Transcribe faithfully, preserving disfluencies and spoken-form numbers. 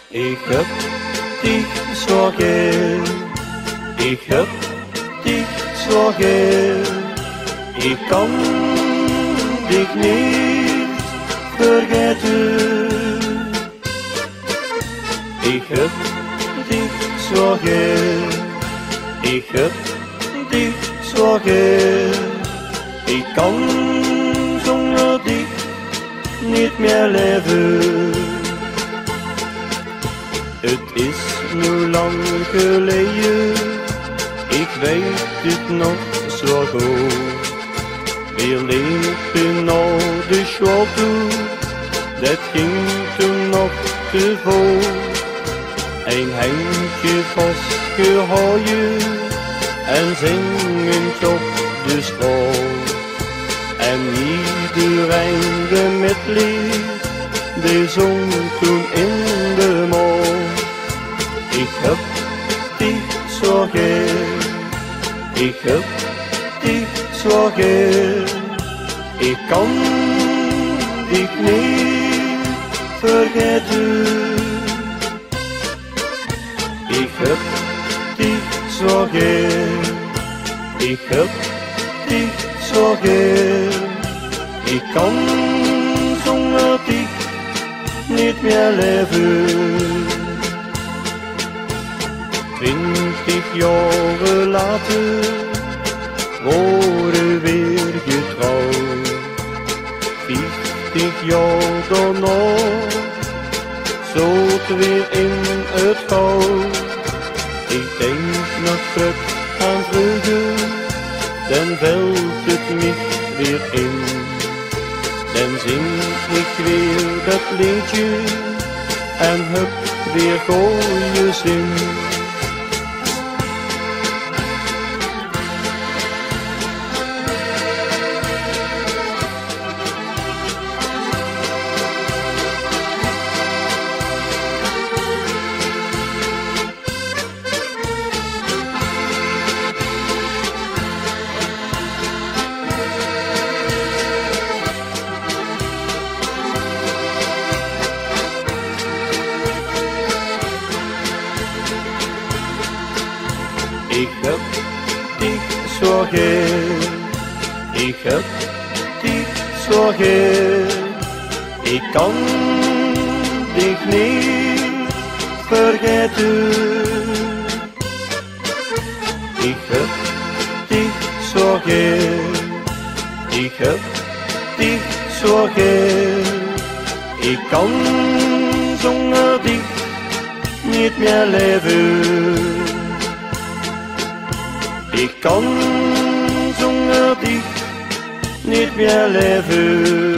Ik heb dich zo gern, ik heb dich zo gern, ik kan dich niet vergeten. Ik heb dich zo gern, ik heb dich zo gern, ik kan zonder dich niet meer leven. Het is nu lang geleden, ik weet het nog zo goed. We liepen op de school toe, dat ging toen nog te voet. Een handje vastgehouden en zingend op de school. En iedereen de medlied, die zong toen in de mol. Ik heb dich zo gern, ik heb dich zo gern, ik kan dich niet vergeten. Ik heb dich zo gern, ik heb dich zo gern, ik kan zonder dich niet meer leven. Twintig jaren later worden weer getrouwd. Vijftig jaar daarna zult weer in het goud. Ik denk nog terug aan vroeger, dan valt het mich weer in. Dan zing ik weer dat liedje en heb weer goeie zin. Ik heb dich zo gern, ik heb dich zo gern, ik kan dich niet vergeten. Ik heb dich zo gern, ik heb dich zo gern, ik kan zonder dich niet meer leven. Ik kan zonder dich niet meer leven.